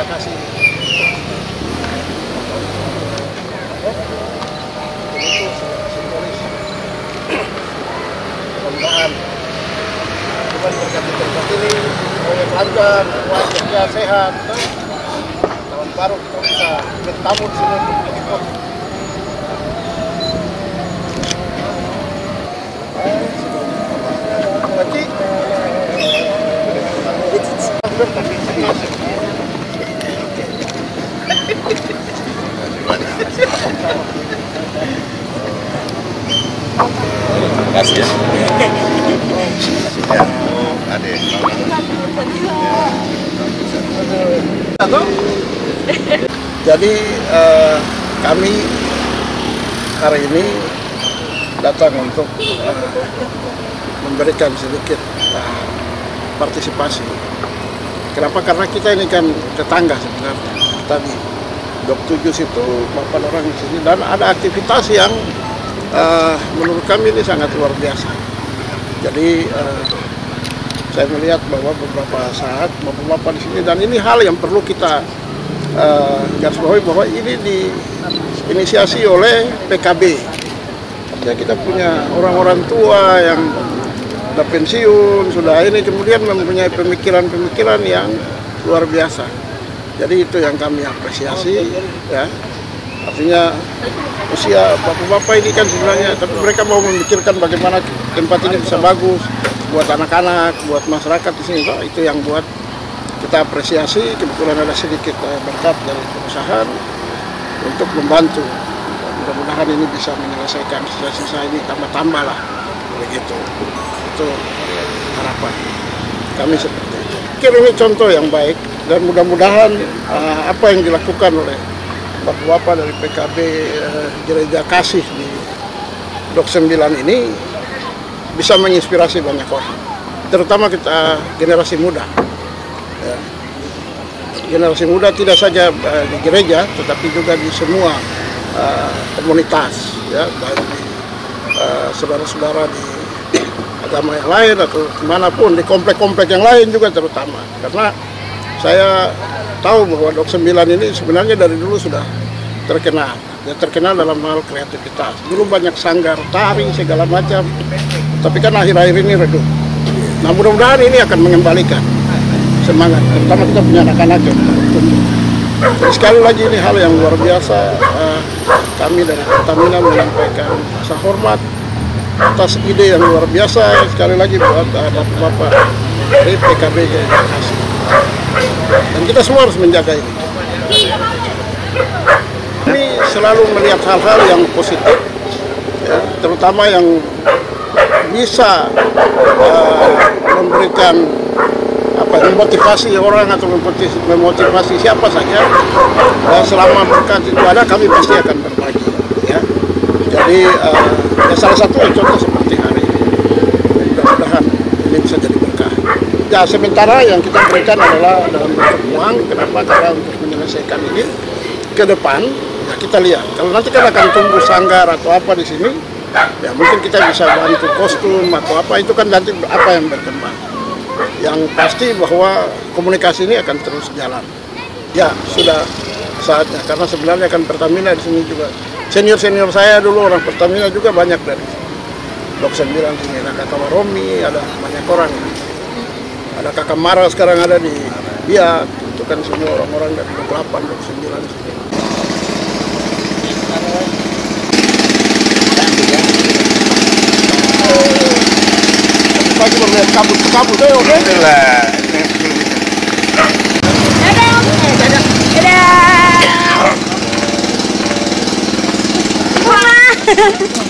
kita kasih. Itu simbolis. Mudah-mudahan bukan berkat tempat ini oleh lancar, kuat, kerja sehat. Tahun baru kita bisa bertamu di sini untuk ikut. Terima kasih ya. Jadi kami hari ini datang untuk memberikan sedikit partisipasi. Kenapa? Karena kita ini kan tetangga sebenarnya. Kita di Dok 7 situ 8 orang di sini dan ada aktivitas yang menurut kami ini sangat luar biasa. Jadi saya melihat bahwa beberapa saat bapak-bapak di sini dan ini hal yang perlu kita garis bawahi bahwa ini diinisiasi oleh PKB. Artinya kita punya orang-orang tua yang sudah pensiun, sudah ini kemudian mempunyai pemikiran-pemikiran yang luar biasa. Jadi itu yang kami apresiasi, ya. Artinya usia bapak-bapak ini kan sebenarnya, tapi mereka mau memikirkan bagaimana tempat ini bisa bagus buat anak-anak, buat masyarakat di sini. Itu yang buat kita apresiasi. Kebetulan ada sedikit berkat dari perusahaan untuk membantu. Mudah-mudahan ini bisa menyelesaikan sisa-sisa ini tambah-tambah lah, begitu. Itu harapan kami seperti itu. Kira ini contoh yang baik dan mudah-mudahan apa yang dilakukan oleh bapak-bapak dari PKB Gereja Kasih di Dok 9 ini bisa menginspirasi banyak orang, terutama kita generasi muda. Ya. Generasi muda tidak saja di gereja, tetapi juga di semua komunitas, ya, baik di saudara-saudara di agama yang lain atau dimanapun, di komplek-komplek yang lain juga terutama. Karena saya tahu bahwa Dok 9 ini sebenarnya dari dulu sudah terkenal. Dia terkenal dalam hal kreativitas. Dulu banyak sanggar, tari, segala macam. Tapi kan akhir-akhir ini redup. Nah mudah-mudahan ini akan mengembalikan semangat. Terutama kita punya anak-anak yang bertumbuh. Jadi sekali lagi ini hal yang luar biasa. Kami dari Pertamina menyampaikan rasa hormat atas ide yang luar biasa. Sekali lagi buat bapak-bapak dari PKB Gereja Kasih. Dan kita semua harus menjaga ini. Kami selalu melihat hal-hal yang positif, ya, terutama yang bisa memberikan memotivasi orang atau memotivasi siapa saja. Selama berkat itu ada, kami pasti akan berbagi. Ya. Jadi ya salah satu contoh seperti hari ini. Mudah-mudahan ini bisa jadi berkah. Ya sementara yang kita berikan adalah dalam bentuk uang. Kenapa? Karena untuk menyelesaikan ini ke depan, ya kita lihat. Kalau nanti kan akan tumbuh sanggar atau apa di sini, ya mungkin kita bisa bantu kostum atau apa, itu kan nanti apa yang berkembang. Yang pasti bahwa komunikasi ini akan terus jalan. Ya sudah saatnya, karena sebenarnya kan Pertamina di sini juga senior saya dulu orang Pertamina juga banyak dari Dok 9 sini. Ada Kakak Waromi, ada banyak orang. Ada Kakak Mara sekarang ada di Biak, itu kan semua orang-orang dari Dok 8, Dok 9 sini. Pagi melihat kabut-kabut, oke? Alhamdulillah. Dadah.